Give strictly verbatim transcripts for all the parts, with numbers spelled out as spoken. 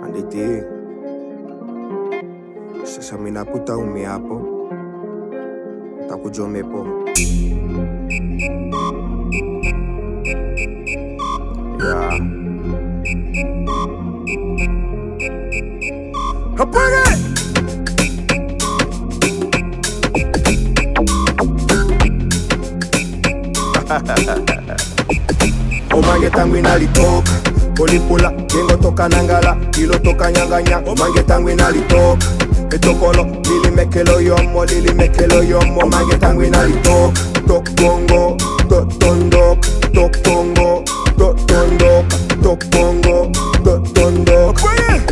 Anditi sasa mina puta umi hapo takujomepo ya Apage! Omange tangu inalitoka Polipula, gengo toka nangala Kilo toka nyanganya Omange tangu inalitoka Etokolo, lili mekelo yomo Lili mekelo yomo Omange tangu inalitoka Tok bongo, tok tondok Tok bongo, tok tondok Tok bongo, tok tondok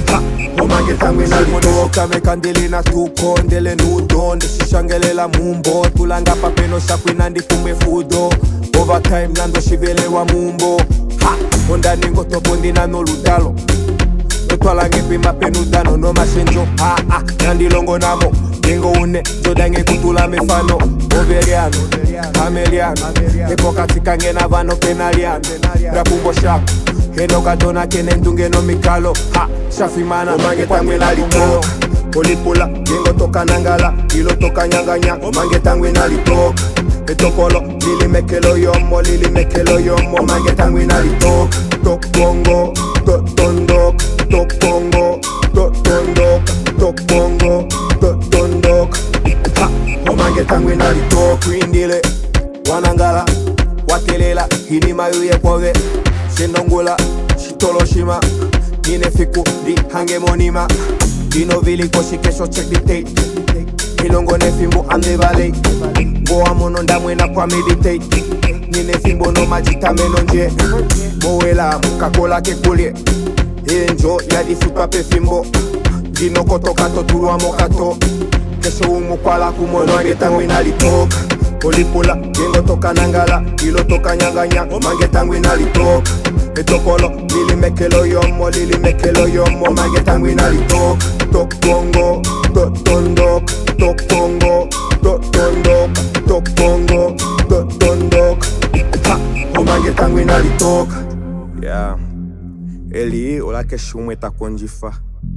Omange tangu inalitoka Mekandili na tuko Ndele nudonde Shishangelela mumbo Tulanga papeno shakwina ndifume fudo Overtime nando shivelewa mumbo Ha! Onda ningo topondi na no ludalo Notwala ngepi mapenudano no masenjo Ha! Ha! Nandi longo namo Ningo une Jodange kutula mefano Overiano Hameliano Epoka tikange na vano penaliano Rapumbo shaku Heno katona kene ndunge no mikalo Ha! Shafimana Omange tangu inalitoka Polipula Gengo toka nangala Kilo toka nyanganya Omange tangu inalitoka Etokolo, lili mekelo yomo, lili mekelo yomo Omange tangu inalitoka Tok bongo, tok tondok Tok bongo, tok tondok Tok bongo, tok tondok Ha! Omange tangu inalitoka Kuindile, wanangala Watelela, hini mayuye kwave Shendongula, shitoloshima Nine fiku, di hange monima Dino vili koshi kesho check the tape Ilongo ne fimbo ande vale Go amono ndamwena kwa meditate Nine fimbo no majita menonje Mowela mukakola kekulie Enjo ya disupa pe fimbo Dino koto kato turuwa mokato Kesho umu kwa la kumono Omange tangu inalitoka Polipula, gengo toka nangala Kilo toka nyanganya Omange tangu inalitoka Etokolo, lili mekelo yomo Lili mekelo yomo Omange tangu inalitoka Tok bongo, tok tondok Tok bongo, tok tondok Tok bongo, tok tondok Ha! Omange tangu inalitoka Yeah Eli ola keshumwe takonjifa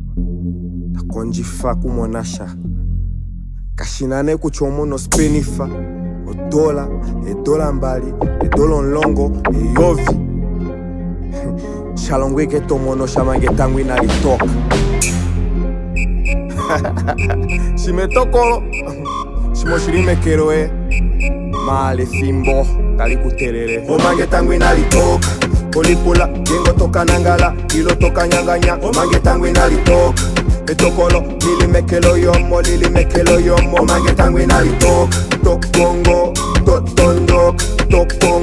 Takonjifa kumonasha Kashinane kuchomo no spenifa Odola, edola mbali Edola nlongo, eyovi Shalongwe ke tomono shamange tangu inalitoka Shimetokolo Shimoshirime keroe Male fimbo Tali kutelele Omange tangu inalitoka Polipula Gengo toka nangala Kilo toka nyanganya Omange tangu inalitoka Etokolo Lili mekelo yomo Lili mekelo yomo Omange tangu inalitoka Tok bongo Tok tondok Tok bongo